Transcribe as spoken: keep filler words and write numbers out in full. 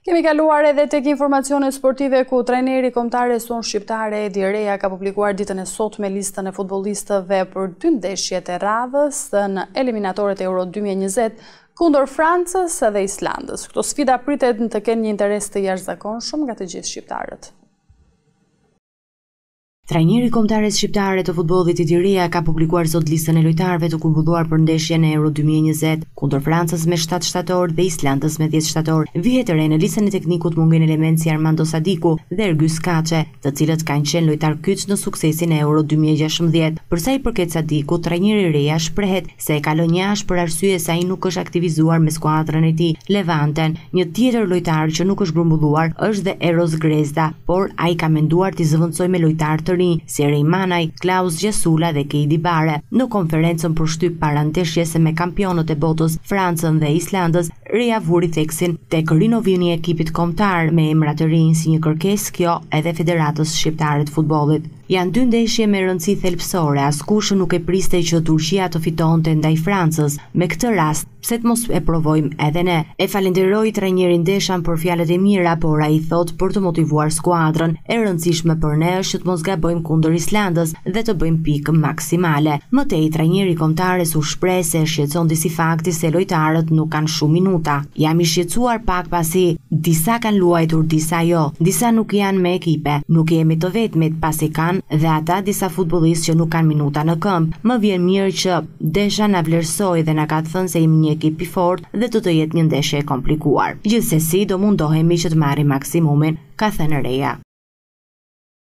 Kemi kaluar edhe tek informacione sportive ku trajneri kombëtar e Son shqiptare Edi Reja ka publikuar ditën e sotme listën e futbollistëve për dy ndeshjet e radhës në eliminatorët Euro dy mijë e njëzet kundër Francës dhe Islandës. Këto sfida pritet të kenë një interes të jashtëzakonshëm nga të gjithë shqiptarët. Trajneri kombëtar shqiptare të futbollit Edi Reja ka publikuar sot listën e lojtarëve të kumbulluar për ndeshjen e Euro dy mijë e njëzet kundër Francës me shtatë shtator dhe Islandës me dhjetë shtator. Vihet e re në listën e teknikut mungen element si Armando Sadiku dhe Ergys Kaçe, të cilët kanë qenë lojtar kyç në suksesin e Euro dy mijë e gjashtëdhjetë. Për sa i përket Sadikut, trajneri Reja shprehet se e ka lënë jashtë për arsye se ai nuk është aktivizuar me skuadrën e tij, Levanten. Një tjetër lojtar që nuk është grumbulluar është dhe Eros Grezda, por ai ka menduar t'i zëvendësojë me lojtar të si Rejmanaj, Klaus Gjesula dhe Keidi Bare. Në konferencën për shtyp para ndeshjes me kampionët e botës, Francën dhe Islandës, Reja vuri theksin tek rinovimi i ekipit kombëtar me emra të rinj si një kërkesë kjo edhe Federatës Shqiptare të Futbollit. Janë dy ndeshje me rëndësi thelbësore, askush nuk e priste që Turqia të fitonte ndaj Francës. Me këtë rast, pse të mos e provojmë edhe ne? E falenderoi trajnerin Deshan për fjalët e mira, por ai thot për të motivuar skuadrën, e rëndësishme për ne është që të mos gabojmë kundër Islandës dhe të bëjmë pikë maksimale. Më tej, trajneri kombëtar u shpreh se shqetëson disi fakti se lojtarët nuk kanë shumë minuta. Jam i shqetësuar pak pasi disa kanë luajtur, disa jo. Disa nuk janë me ekipe. Nuk jemi të vetmit pasi kanë dhe ata disa futbollistë që nuk kanë minuta në këmbë. Më vjen mirë që Desha na vlerësoi dhe na ka thënë se jemi një ekip i fortë dhe do të jetë një ndeshje e komplikuar. Gjithsesi, do mundohemi që të marrim maksimumin, ka thënë Reja.